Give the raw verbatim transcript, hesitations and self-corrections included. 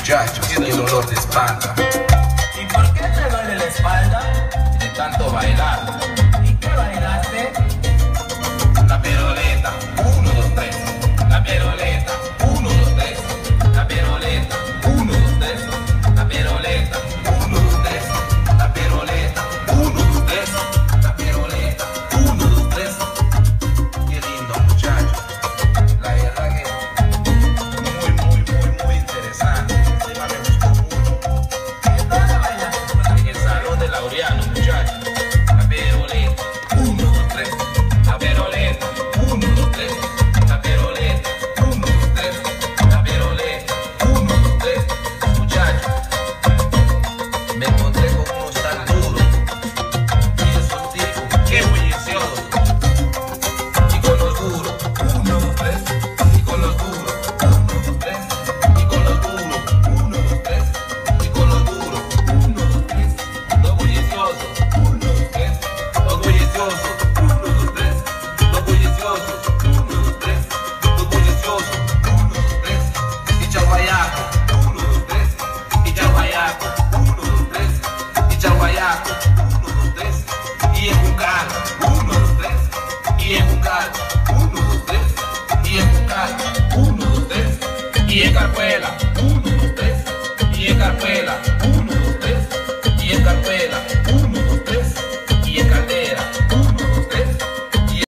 muchachos, qué dolor de espalda. ¿Y por qué te duele la espalda? De tanto bailar. ¿Y qué bailaste? La peroleta, uno, dos, tres. La peroleta, uno, dos, tres. La peroleta, uno, dos, tres. La peroleta, uno, dos, tres. La peroleta, uno, dos, tres. La peroleta, uno, dos, tres. Qué lindo muchacho. La verdad que muy, muy, muy, muy interesante. El tema me gustó mucho. ¿En dónde bailaste? En el salón de Laureano, muchacho. La peroleta, uno, dos, tres. La peroleta, uno, dos, tres. La peroleta, uno, dos, tres. La peroleta, uno, dos, tres. Muchacho, me encontré con unos tan duros. Y esos tipos, qué bulliciosos. Y con los duros, uno, dos, tres. Y con los duros, uno, dos, tres. Y con los duros, uno, dos, tres. Y con los duros, uno, dos, tres. Los bulliciosos, uno, dos, tres. Los bulliciosos, uno, dos, tres. Los bulliciosos, uno, dos, tres. Los bulliciosos, uno, dos, tres. Y Chaguayaco, uno, dos, tres. Y Chaguayaco, uno, dos, tres. Y Chaguayaco, uno, dos, tres. Y en Juncal, uno, dos, tres. Y en Juncal, uno, dos, tres. Y en Juncal, uno, dos, tres. Y en Carpuela, uno, dos, tres. Y en Carpuela, uno, dos, tres. Y en Carpuela.